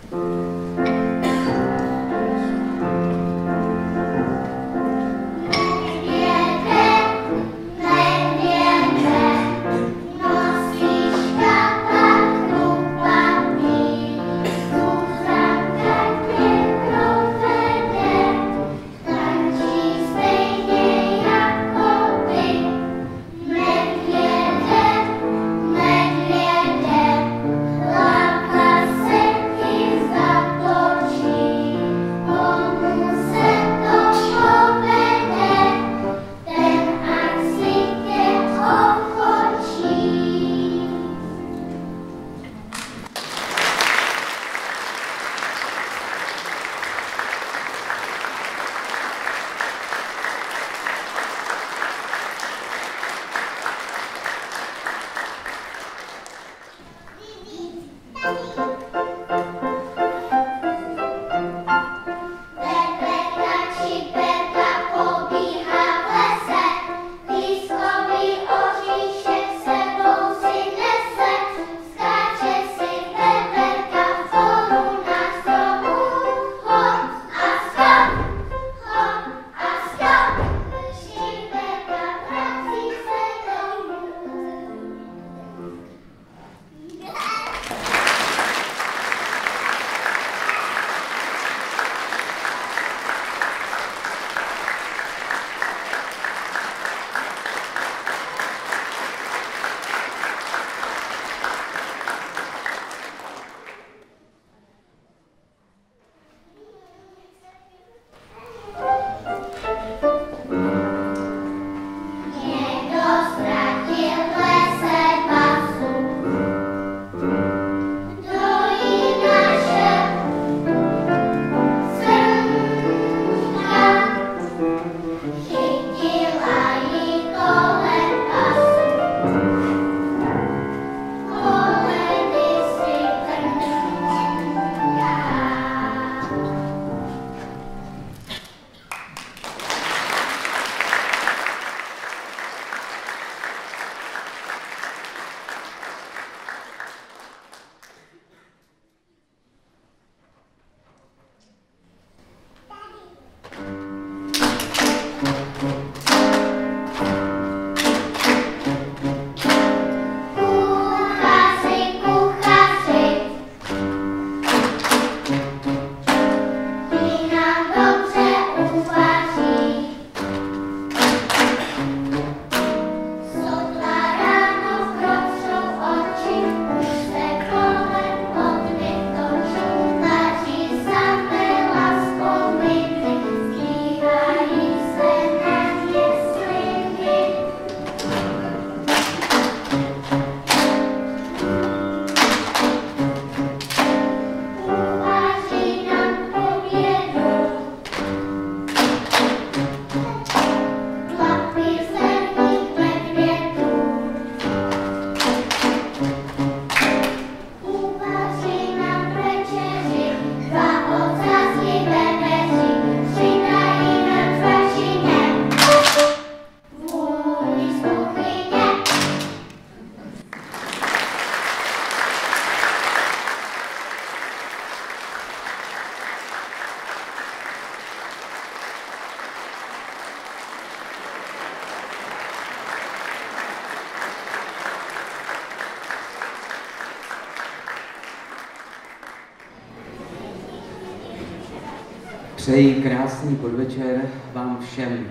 Přeji krásný podvečer vám všem.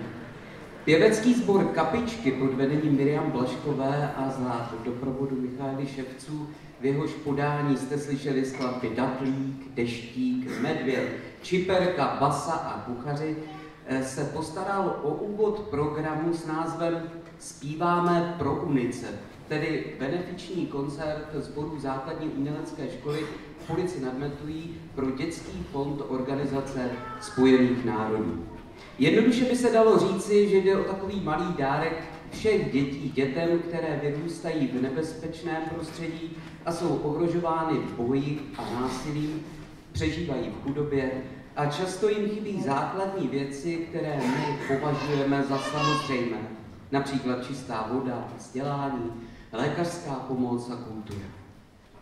Pěvecký sbor Kapičky pod vedením Miriam Blažkové a za doprovodu Michaely Ševců, v jehož podání jste slyšeli skladby Datlík, Deštík, Medvěd, Čiperka, Basa a Kuchaři, se postaral o úvod programu s názvem Zpíváme pro UNICEF, tedy benefiční koncert sboru základní umělecké školy v Polici nad Metují pro Dětský fond Organizace spojených národů. Jednoduše by se dalo říci, že jde o takový malý dárek všech dětí dětem, které vyrůstají v nebezpečném prostředí a jsou ohrožovány boji a násilím, přežívají v chudobě a často jim chybí základní věci, které my považujeme za samozřejmé, například čistá voda, vzdělání, lékařská pomoc a kultura.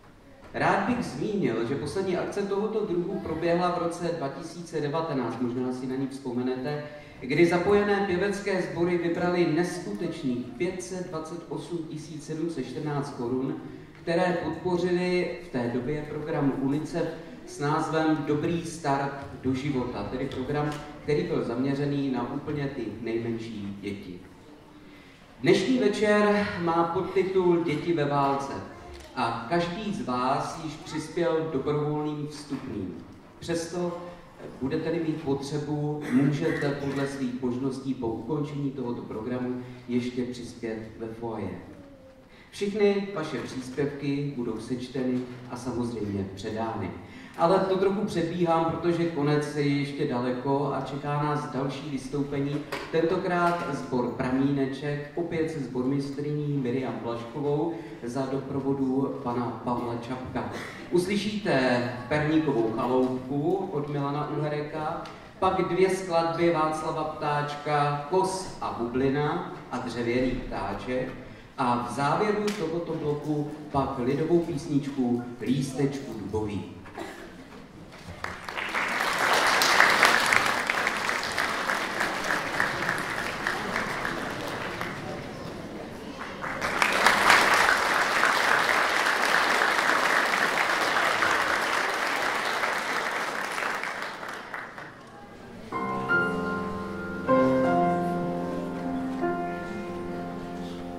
Rád bych zmínil, že poslední akce tohoto druhu proběhla v roce 2019, možná si na ní vzpomenete, kdy zapojené pěvecké sbory vybrali neskutečných 528 714 korun, které podpořili v té době program UNICEF s názvem Dobrý start do života, tedy program, který byl zaměřený na úplně ty nejmenší děti. Dnešní večer má podtitul Děti ve válce a každý z vás již přispěl dobrovolným vstupným. Přesto budete-li mít potřebu, můžete podle svých možností po ukončení tohoto programu ještě přispět ve foyer. Všechny vaše příspěvky budou sečteny a samozřejmě předány. Ale to trochu předbíhám, protože konec je ještě daleko a čeká nás další vystoupení. Tentokrát sbor Pramíneček, opět se sbormistryní Miriam Blažkovou za doprovodu pana Pavla Čapka. Uslyšíte Perníkovou chaloupku od Milana Uhereka, pak 2 skladby Václava Ptáčka, Kos a bublina a Dřevěný ptáček a v závěru tohoto bloku pak lidovou písničku Lístečku dubový.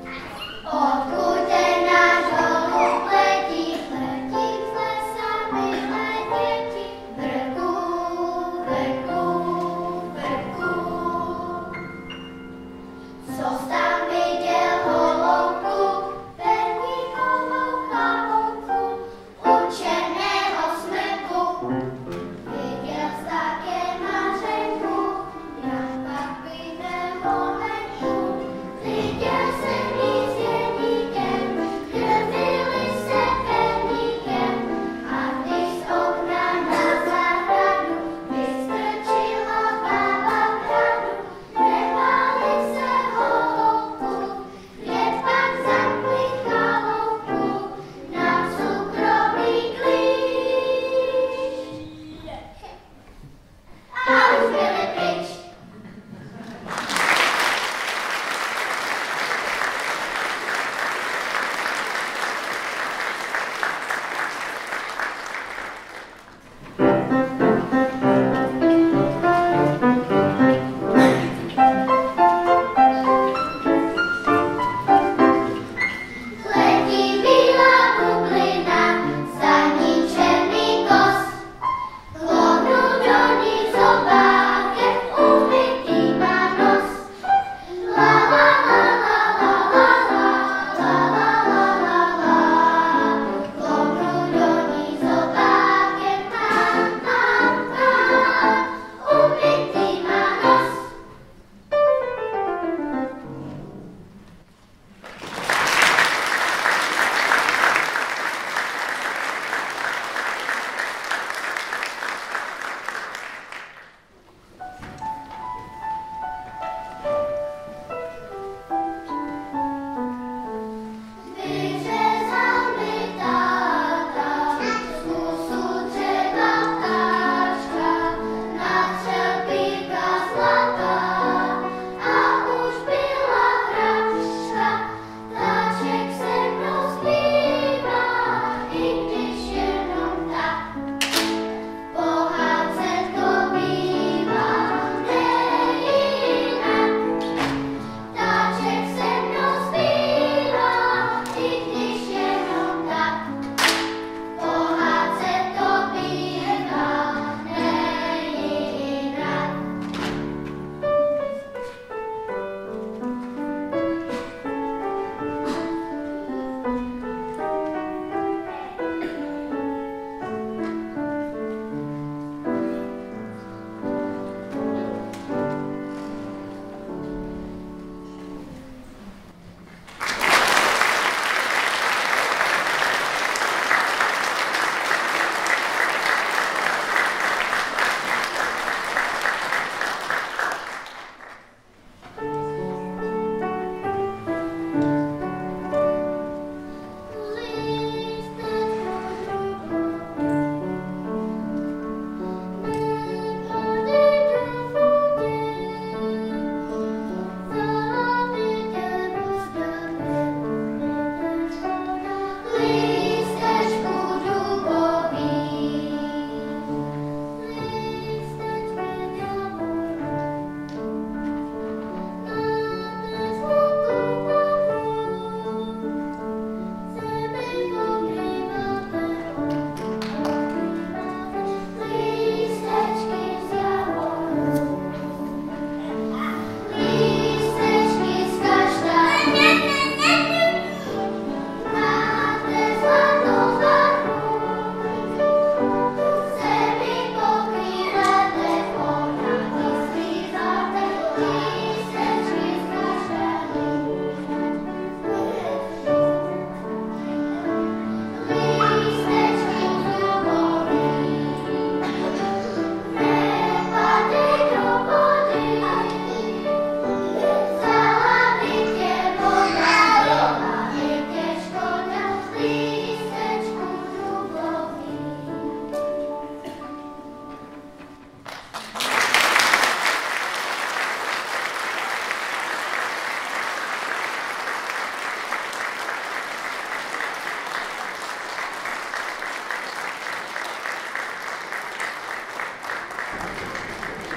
Odkud ten náš holub letí, letí s lesami.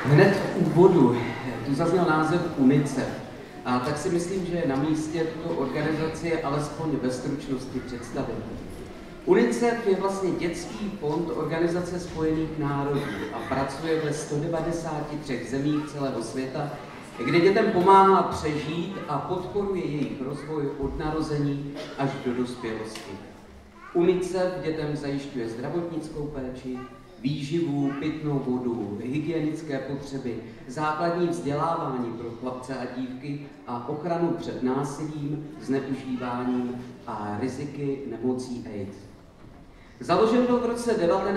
Hned v úvodu tu zazněl název UNICEF. A tak si myslím, že je na místě tuto organizaci alespoň ve stručnosti představit. UNICEF je vlastně dětský fond Organizace spojených národů a pracuje ve 193 zemích celého světa, kde dětem pomáhá přežít a podporuje jejich rozvoj od narození až do dospělosti. UNICEF dětem zajišťuje zdravotnickou péči, výživu, pitnou vodu, hygienické potřeby, základní vzdělávání pro chlapce a dívky a ochranu před násilím, zneužíváním a riziky nemocí AIDS. Založen byl v roce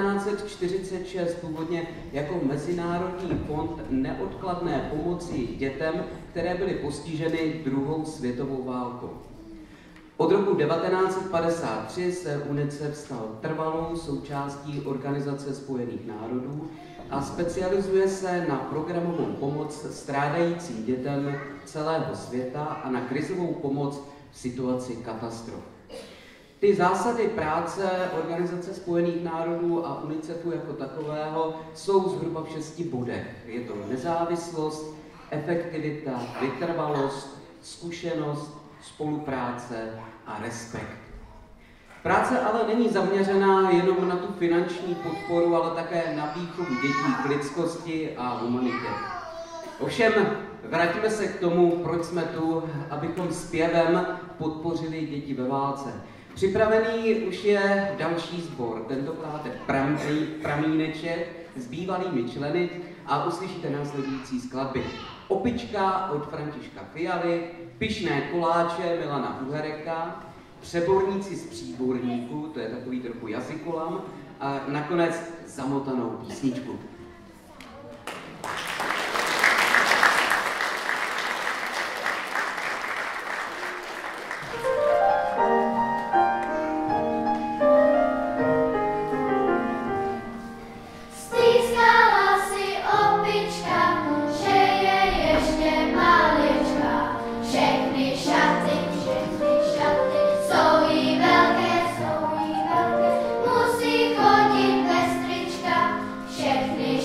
1946 původně jako Mezinárodní fond neodkladné pomoci dětem, které byly postiženy druhou světovou válkou. Od roku 1953 se UNICEF stal trvalou součástí Organizace spojených národů a specializuje se na programovou pomoc strádajícím dětem celého světa a na krizovou pomoc v situaci katastrof. Ty zásady práce Organizace spojených národů a UNICEFu jako takového jsou zhruba v 6 bodech. Je to nezávislost, efektivita, vytrvalost, zkušenost, spolupráce a respekt. Práce ale není zaměřená jenom na tu finanční podporu, ale také na výchovu dětí k lidskosti a humanitě. Ovšem, vrátíme se k tomu, proč jsme tu, abychom zpěvem podpořili děti ve válce. Připravený už je další sbor, tentokrát Pramíneček s bývalými členy a uslyšíte následující skladby. Opička od Františka Fialy, Pyšné koláče Milana Uhereka, Přeborníci z Příborníků, to je takový trochu jazykolam, a nakonec Zamotanou písničku. Všechny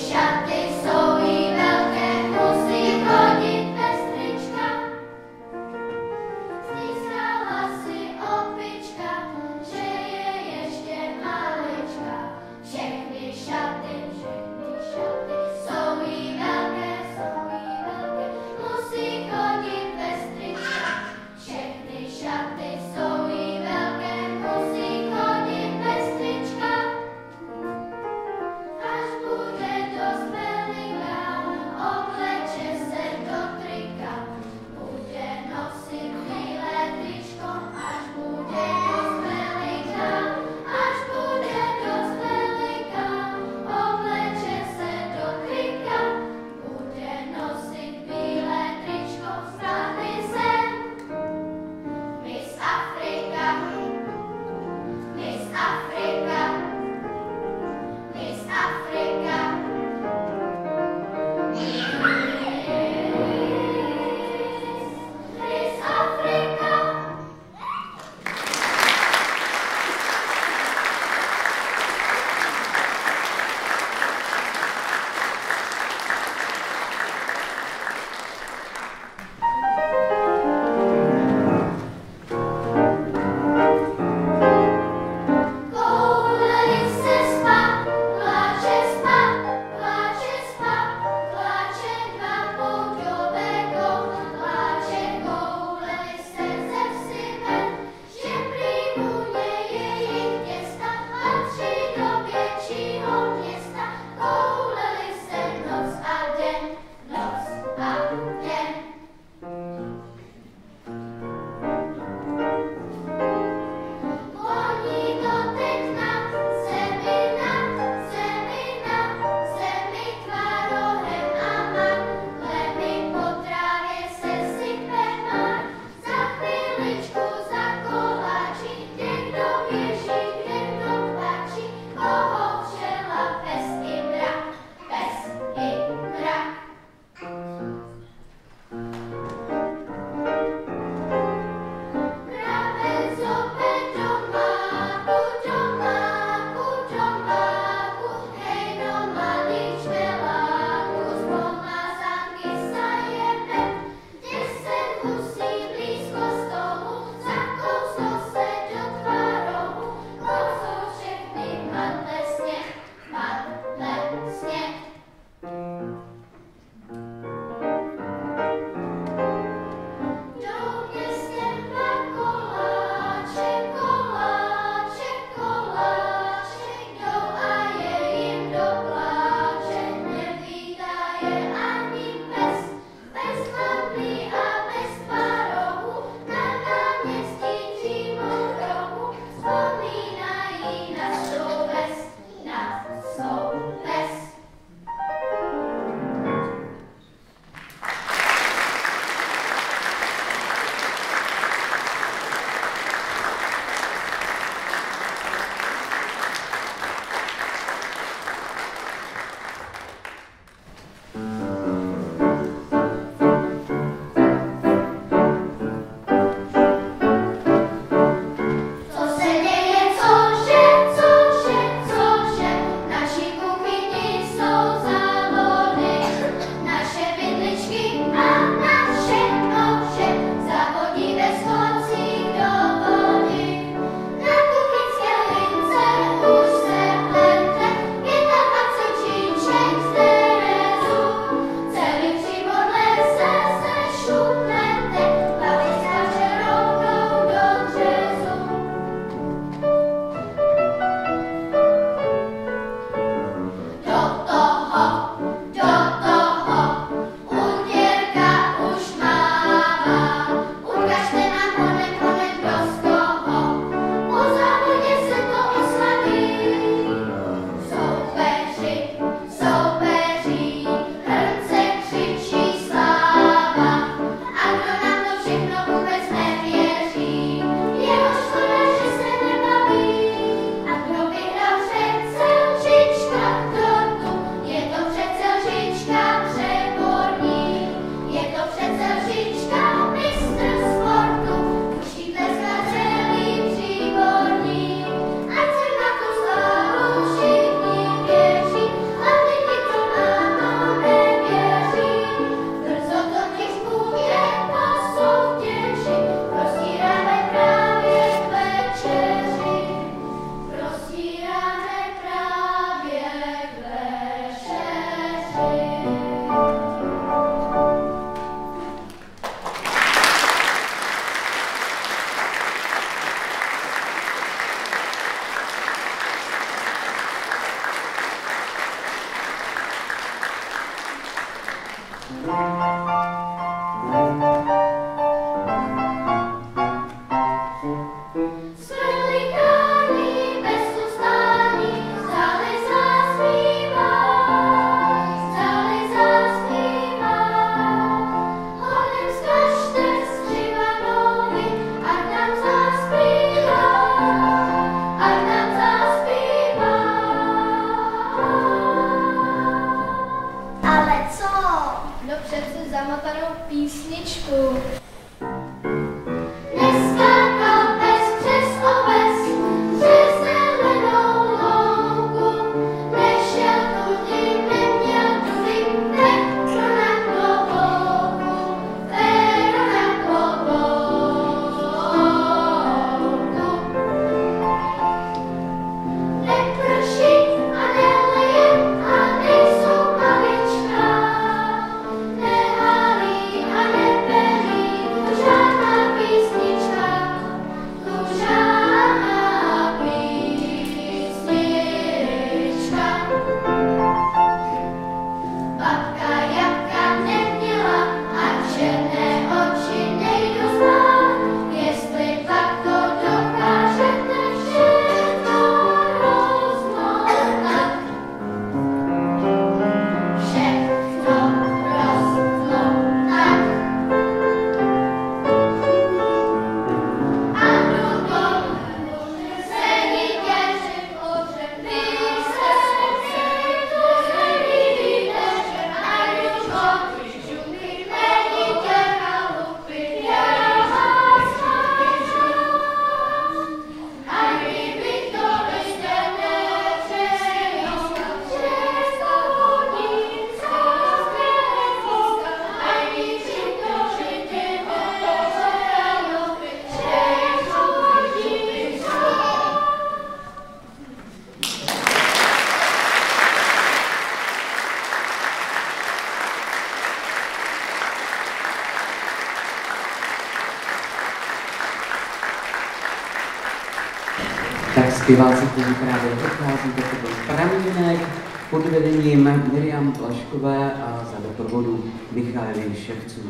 Zpěváci, kteří právě dochází, to byl Pramínek pod vedením Miriam Blažkové a za doprovodu Michaely Ševců.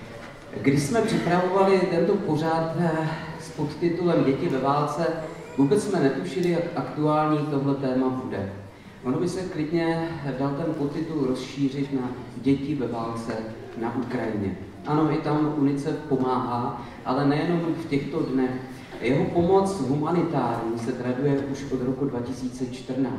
Když jsme připravovali tento pořad s podtitulem Děti ve válce, vůbec jsme netušili, jak aktuální tohle téma bude. Ono by se klidně dal ten podtitul rozšířit na Děti ve válce na Ukrajině. Ano, i tam UNICEF pomáhá, ale nejenom v těchto dnech. Jeho pomoc humanitární se traduje už od roku 2014.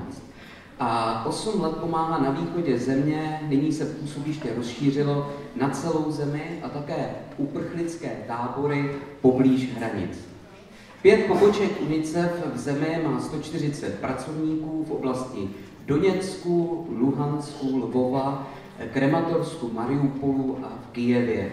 A 8 let pomáhá na východě země, nyní se působiště rozšířilo na celou zemi a také uprchlické tábory poblíž hranic. 5 poboček UNICEF v zemi má 140 pracovníků v oblasti Doněcku, Luhansku, Lvova, Krematorsku, Mariupolu a v Kyjevě.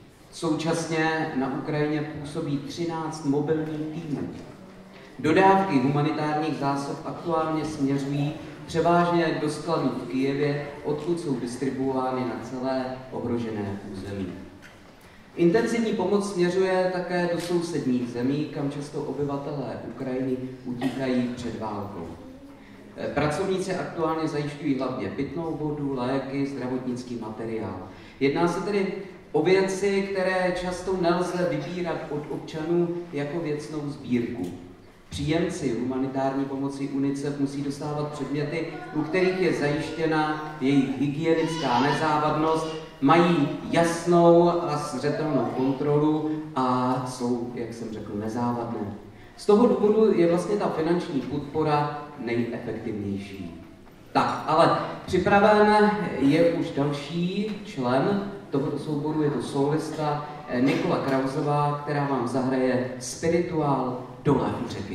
Současně na Ukrajině působí 13 mobilních týmů. Dodávky humanitárních zásob aktuálně směřují převážně do skladů v Kyjevě, odkud jsou distribuovány na celé ohrožené území. Intenzivní pomoc směřuje také do sousedních zemí, kam často obyvatelé Ukrajiny utíkají před válkou. Pracovníci aktuálně zajišťují hlavně pitnou vodu, léky, zdravotnický materiál. Jedná se tedy o věci, které často nelze vybírat od občanů jako věcnou sbírku. Příjemci humanitární pomoci UNICEF musí dostávat předměty, u kterých je zajištěna jejich hygienická nezávadnost, mají jasnou a zřetelnou kontrolu a jsou, jak jsem řekl, nezávadné. Z toho důvodu je vlastně ta finanční podpora nejefektivnější. Tak, ale připraven je už další člen tohoto souboru, je to solista Nikola Krausová, která vám zahraje Spirituál Dole u řeky.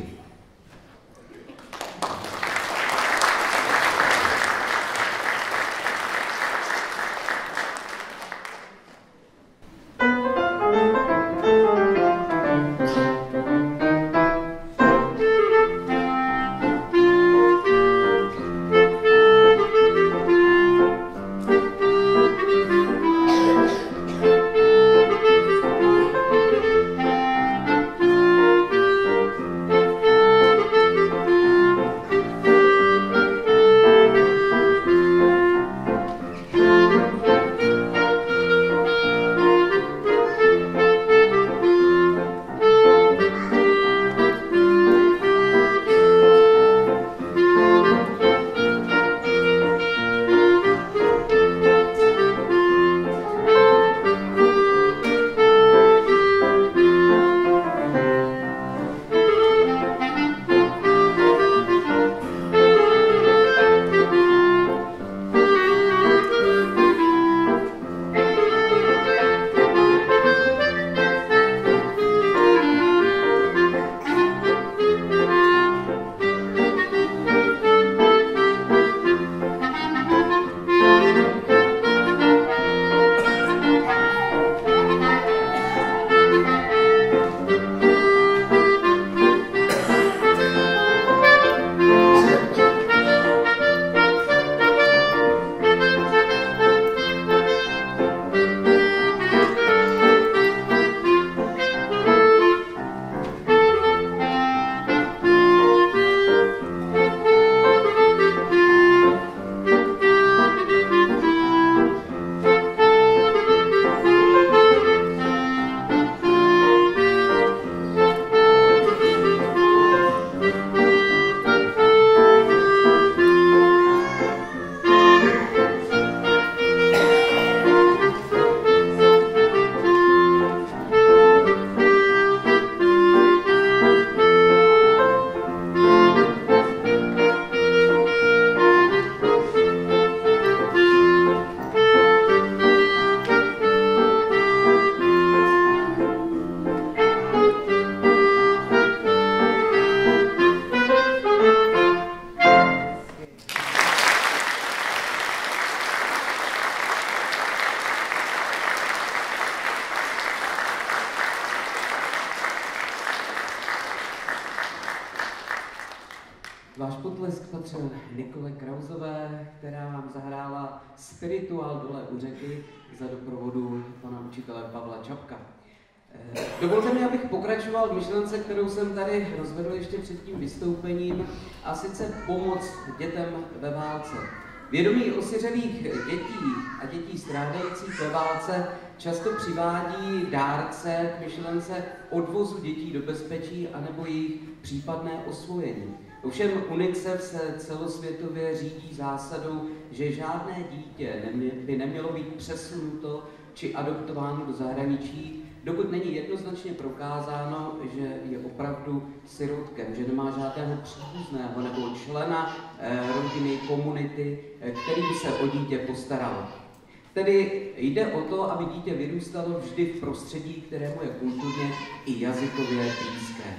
patřil Nikole Krausové, která vám zahrála Spirituál dole u řeky za doprovodu pana učitele Pavla Čapka. Dovolte mi, abych pokračoval v myšlence, kterou jsem tady rozvedl ještě před tím vystoupením, a sice pomoc dětem ve válce. Vědomí osiřelých dětí a dětí strádajících ve válce často přivádí dárce k myšlence odvozu dětí do bezpečí anebo jejich případné osvojení. Ovšem UNICEF se celosvětově řídí zásadou, že žádné dítě by nemělo být přesunuto či adoptováno do zahraničí, dokud není jednoznačně prokázáno, že je opravdu sirotkem, že nemá žádného příbuzného nebo člena rodiny, komunity, který by se o dítě postaral. Tedy jde o to, aby dítě vyrůstalo vždy v prostředí, kterému je kulturně i jazykově blízké.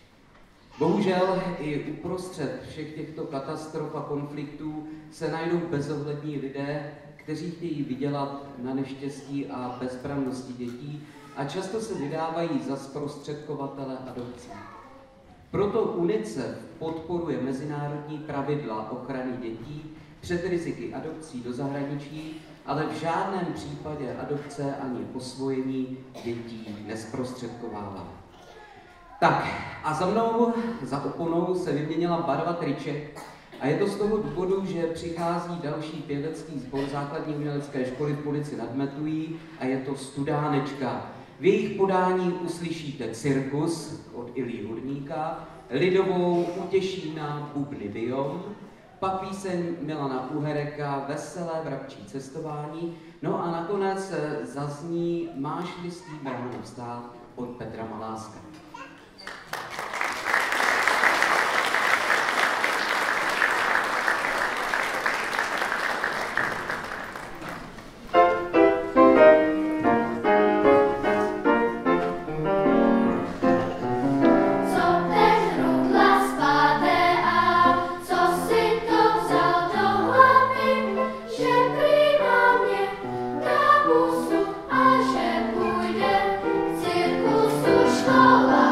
Bohužel i uprostřed všech těchto katastrof a konfliktů se najdou bezohlední lidé, kteří chtějí vydělat na neštěstí a bezbrannosti dětí a často se vydávají za zprostředkovatele adopcí. Proto UNICEF podporuje mezinárodní pravidla ochrany dětí před riziky adopcí do zahraničí, ale v žádném případě adopce ani osvojení dětí nezprostředkovává. Tak a za mnou, za oponou se vyměnila barva triček a je to z toho důvodu, že přichází další pěvecký sbor základní umělecké školy v Polici nad Metují a je to Studánečka. V jejich podání uslyšíte cirkus od Ilí Hudníka, lidovou U Těšína bubny Biom, pak píseň Milana Uhereka Veselé vrabčí cestování, no a nakonec zazní Máš-li s tím ráno vstát od Petra Maláska. Škola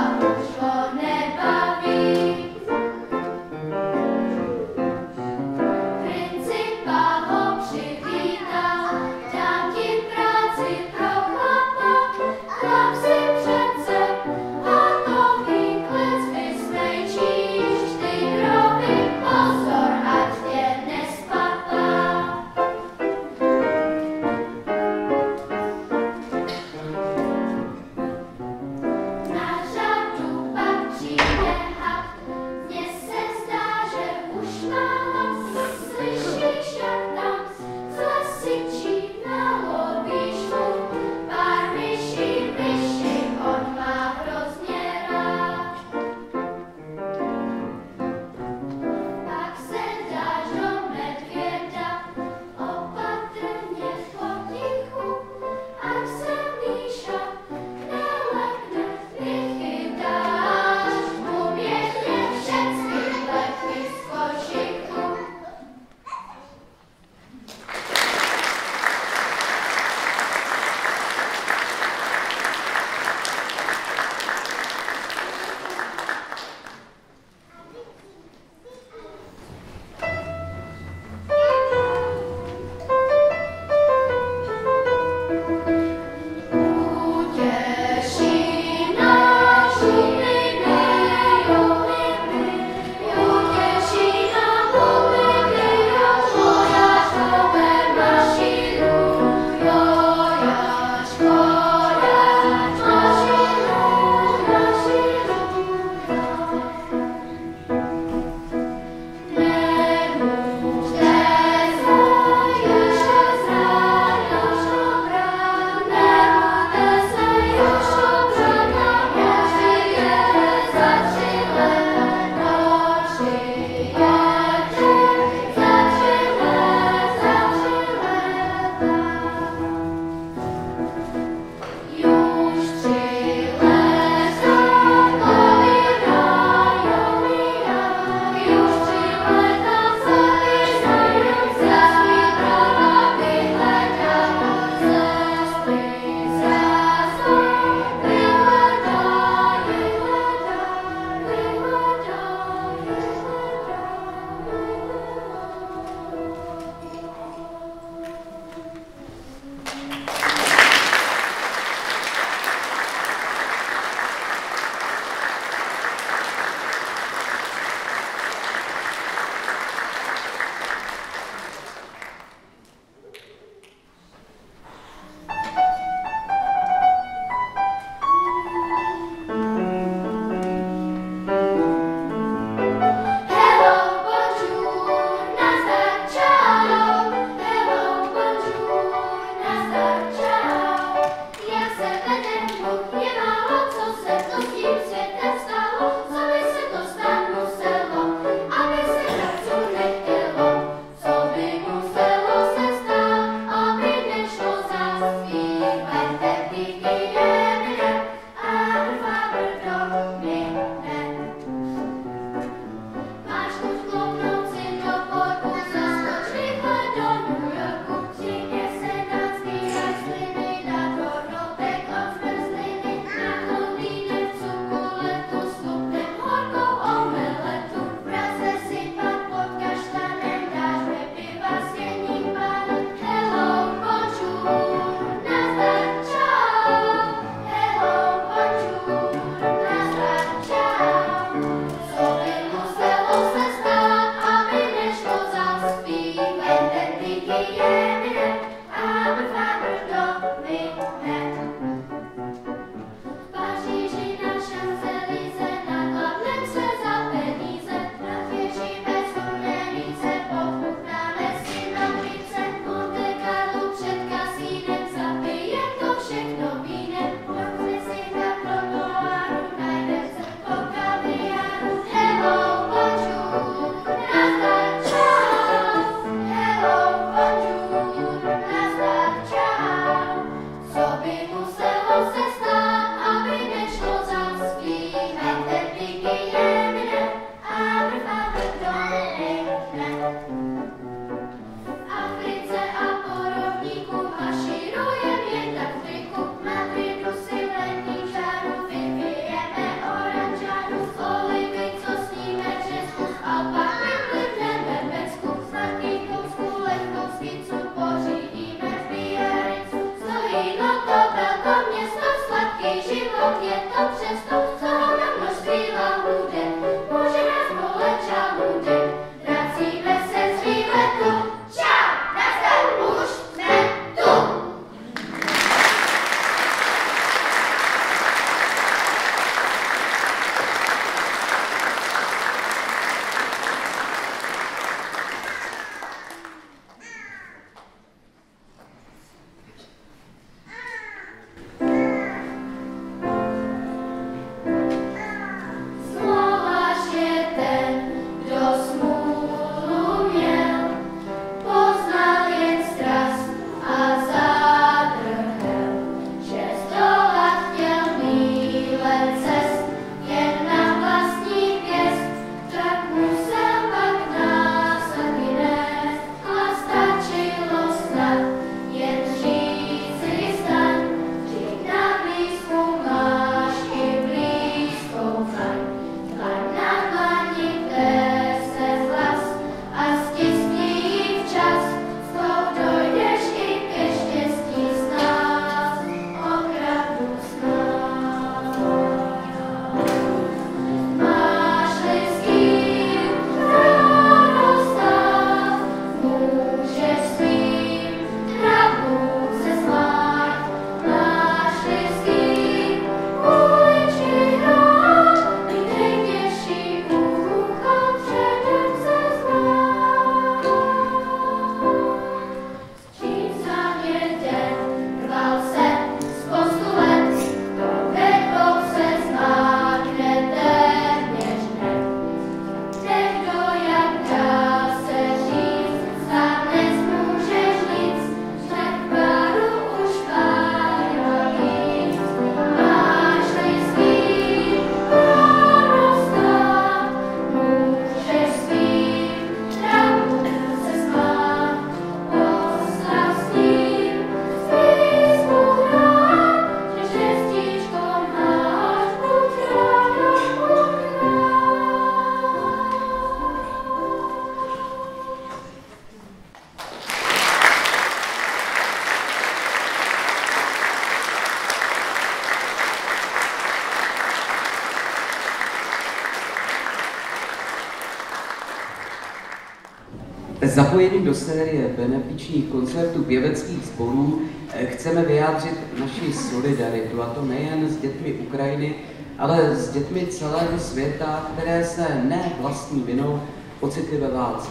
Zapojením do série benefičních koncertů pěveckých sborů chceme vyjádřit naši solidaritu, a to nejen s dětmi Ukrajiny, ale s dětmi celého světa, které se ne vlastní vinou ocitly ve válce.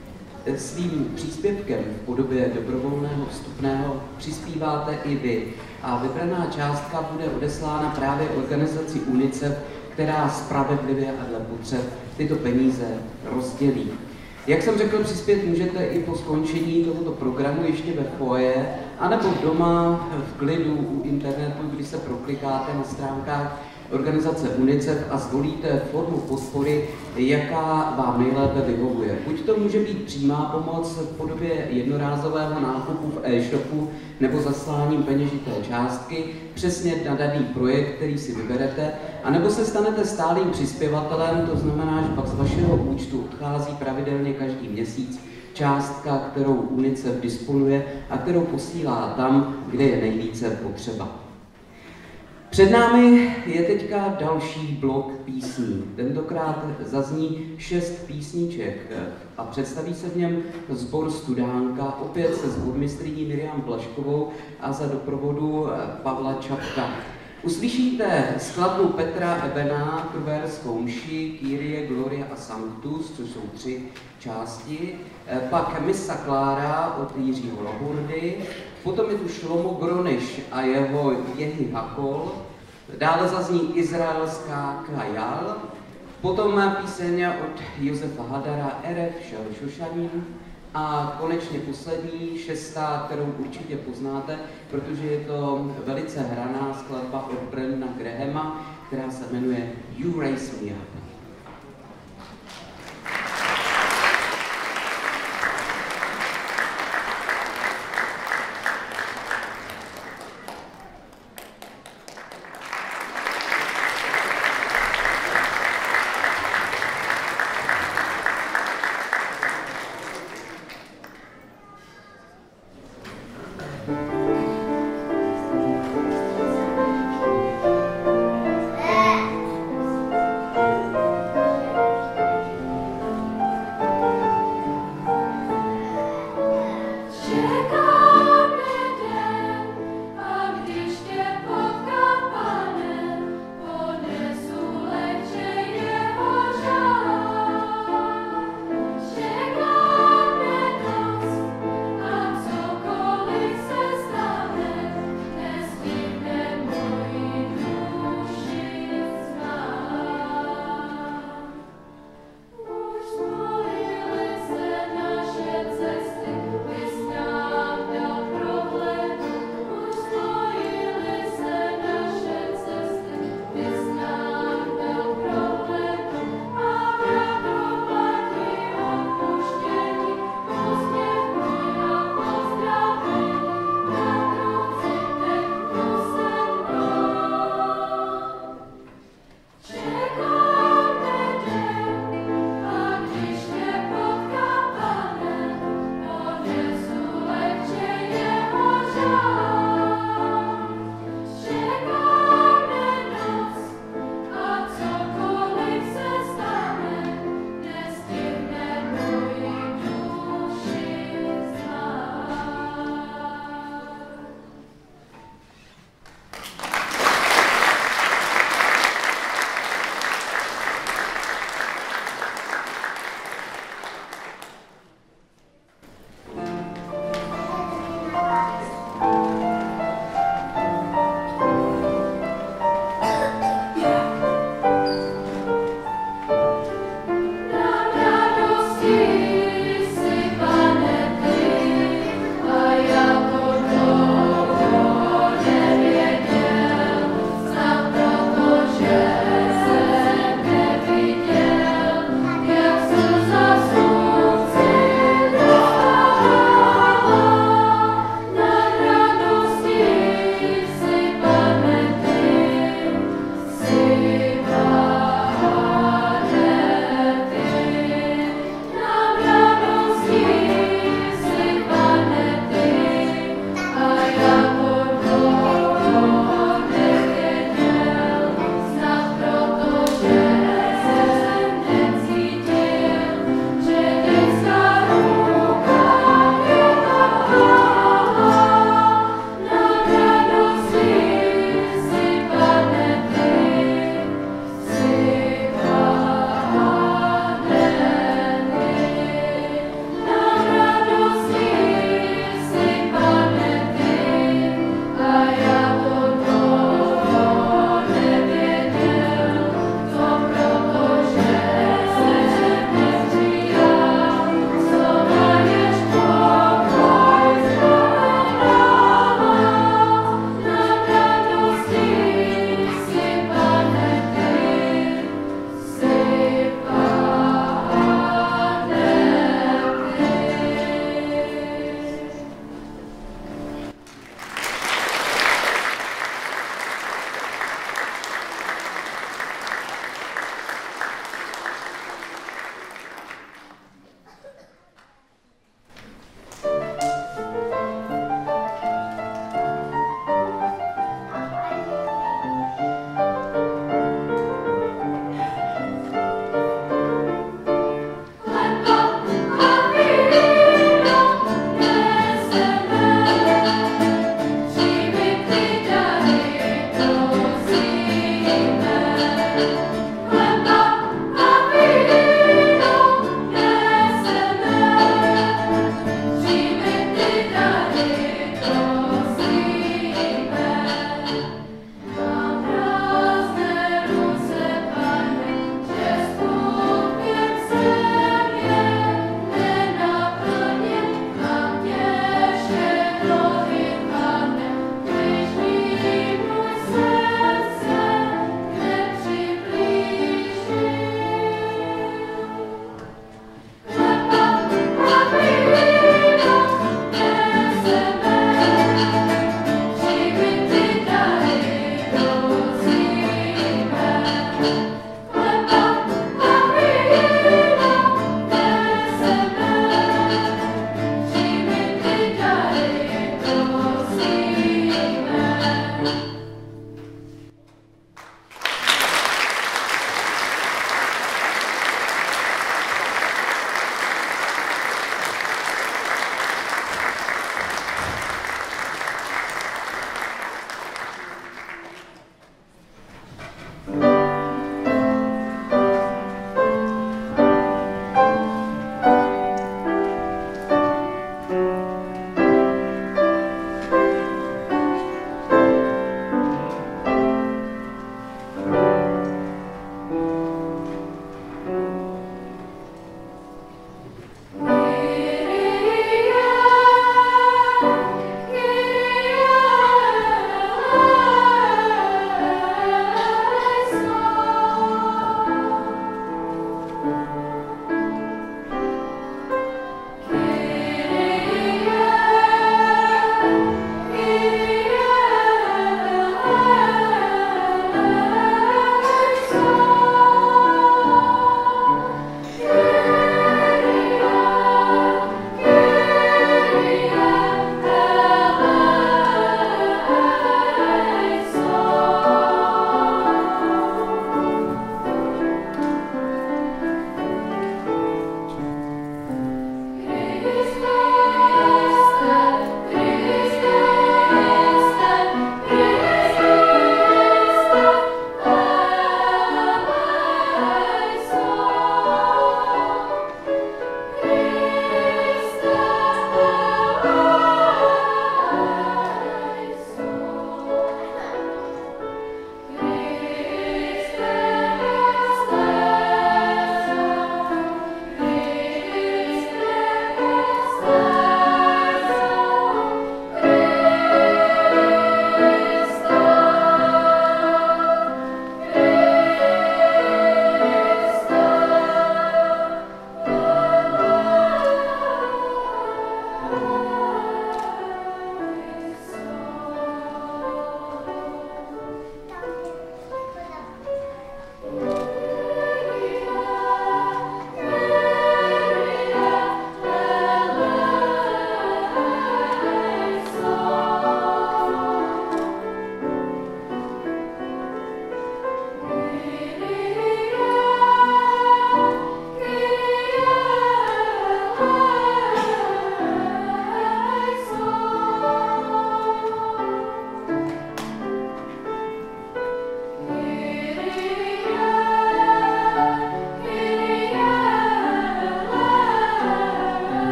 Svým příspěvkem v podobě dobrovolného vstupného přispíváte i vy a vybraná částka bude odeslána právě organizaci UNICEF, která spravedlivě a dle potřeb tyto peníze rozdělí. Jak jsem řekl, přispět můžete i po skončení tohoto programu ještě ve foyer, anebo doma v klidu u internetu, kdy se proklikáte na stránkách organizace UNICEF a zvolíte formu podpory, jaká vám nejlépe vyhovuje. Buď to může být přímá pomoc v podobě jednorázového nákupu v e-shopu nebo zasláním peněžité částky přesně na daný projekt, který si vyberete, anebo se stanete stálým přispěvatelem, to znamená, že pak z vašeho účtu odchází pravidelně každý měsíc částka, kterou UNICEF disponuje a kterou posílá tam, kde je nejvíce potřeba. Před námi je teďka další blok písní. Tentokrát zazní 6 písniček a představí se v něm sbor Studánka, opět se sbormistryní Miriam Blažkovou a za doprovodu Pavla Čapka. Uslyšíte skladbu Petra Ebena, Kruverskou mši, Kyrie, Gloria a Sanctus, což jsou 3 části, pak Missa Clara od Jiřího Laburdy, potom je tu Šlomo Groniš a jeho Jehy Hakol, dále zazní izraelská Kajal, potom píseň od Josefa Hadara Erev Shel Shoshanim a konečně poslední, 6., kterou určitě poznáte, protože je to velice hraná skladba od Brendana Grahama, která se jmenuje You Raise Me Up.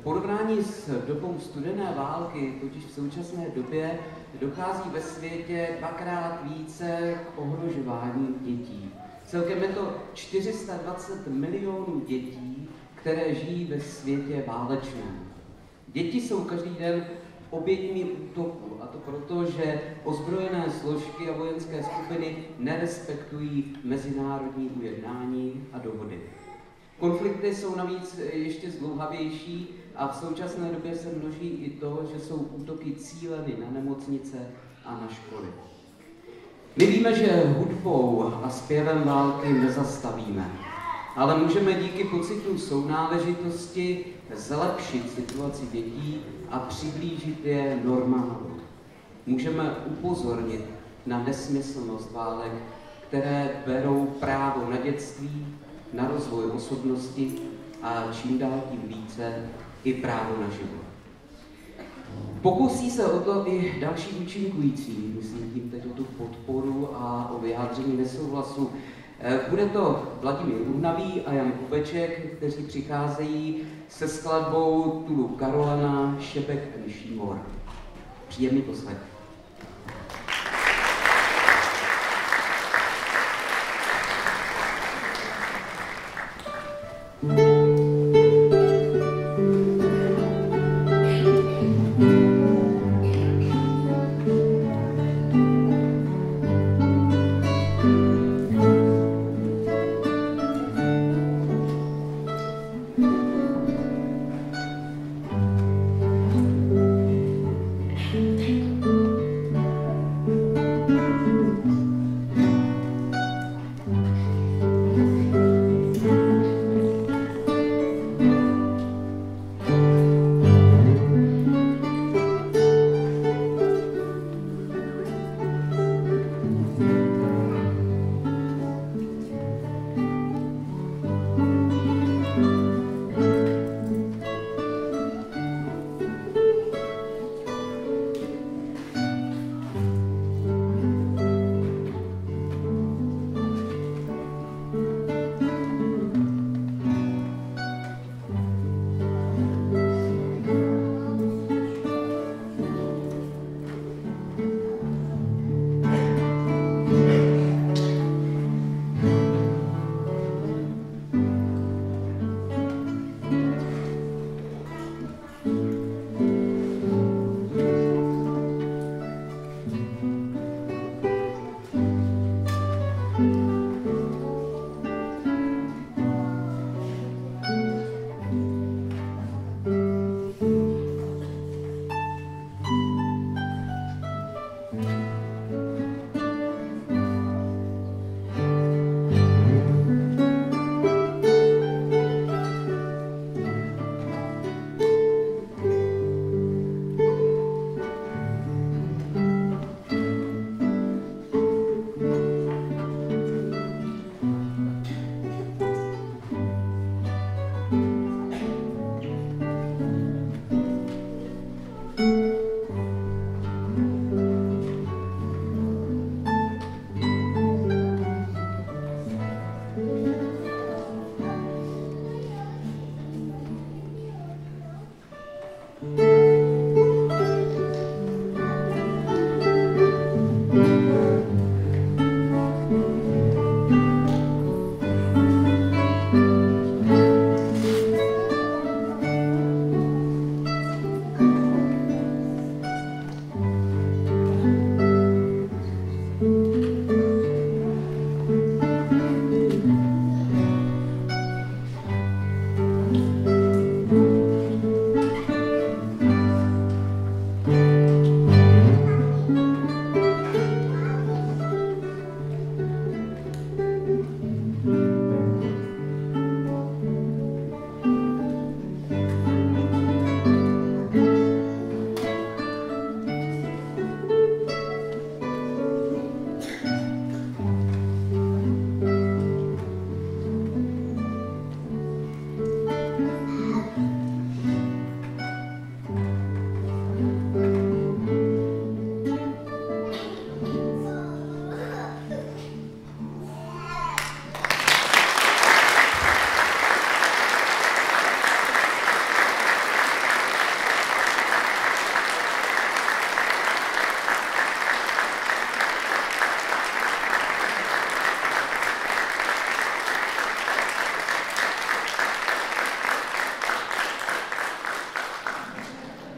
porovnání s dobou studené války, totiž v současné době, dochází ve světě dvakrát více k ohrožování dětí. Celkem je to 420 milionů dětí, které žijí ve světě válečném. Děti jsou každý den oběťmi útoku, a to proto, že ozbrojené složky a vojenské skupiny nerespektují mezinárodní ujednání a dohody. Konflikty jsou navíc ještě zdlouhavější a v současné době se množí i to, že jsou útoky cíleny na nemocnice a na školy. My víme, že hudbou a zpěvem války nezastavíme, ale můžeme díky pocitu sounáležitosti zlepšit situaci dětí a přiblížit je normálu. Můžeme upozornit na nesmyslnost válek, které berou právo na dětství, na rozvoj osobnosti a čím dál tím více i právo na život. Pokusí se o to i další účinkující, myslím tím teď o tu podporu a o vyjádření nesouhlasu. Bude to Vladimír Uhnavý a Jan Kubeček, kteří přicházejí se skladbou Tulu Karolana, Šebek a Šímor. Příjemný poslech.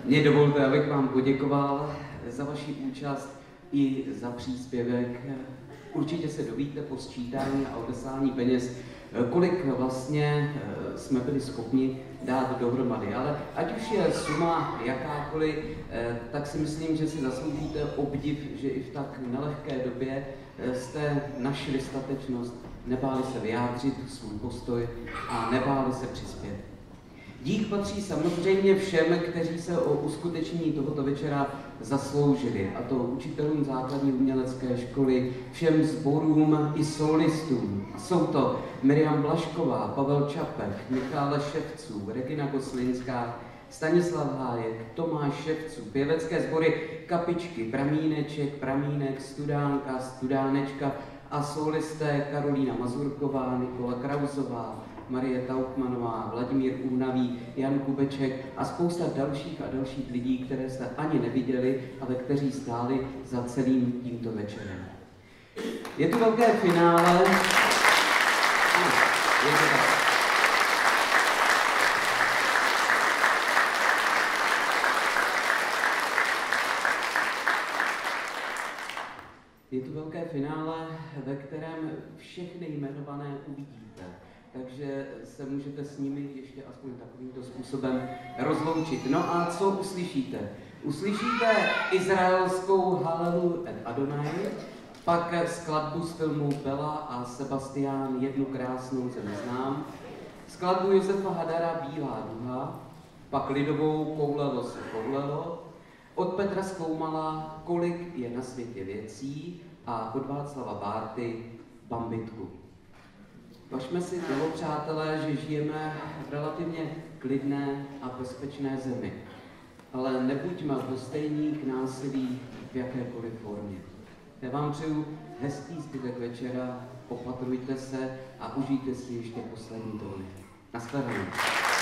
Mně dovolte, abych vám poděkoval za vaši účast i za příspěvek. Určitě se dovíte po sčítání a odeslání peněz, kolik vlastně jsme byli schopni dát dohromady. Ale ať už je suma jakákoliv, tak si myslím, že si zasloužíte obdiv, že i v tak nelehké době jste našli statečnost, nebáli se vyjádřit svůj postoj a nebáli se přispět. Dík patří samozřejmě všem, kteří se o uskutečnění tohoto večera zasloužili, a to učitelům základní umělecké školy, všem sborům i solistům. Jsou to Miriam Blažková, Pavel Čapek, Michal Ševců, Regina Goslinská, Stanislav Hájek, Tomáš Ševců, pěvecké sbory Kapičky, Pramíneček, Pramínek, Studánka, Studánečka a solisté Karolína Mazurková, Nikola Krausová, Marie Tauchmanová, Vladimír Únavý, Jan Kubeček a spousta dalších a dalších lidí, které jste ani neviděli, ale kteří stáli za celým tímto večerem. Je tu velké finále. Je tu velké finále, ve kterém všechny jmenované uvidíte. Takže se můžete s nimi ještě aspoň takovýmto způsobem rozloučit. No a co uslyšíte? Uslyšíte izraelskou Halelu et Adonai, pak skladbu z filmu Bela a Sebastián Jednu krásnou zemi znám, skladbu Josefa Hadara Bílá duha, pak lidovou Koulelo se koulelo, od Petra Zkoumala Kolik je na světě věcí a od Václava Bárty Bambitku. Važme si toho, přátelé, že žijeme v relativně klidné a bezpečné zemi, ale nebuďme lhostejní k násilí v jakékoliv formě. Já vám přeju hezký zbytek večera, opatrujte se a užijte si ještě poslední tóny. Naschledanou.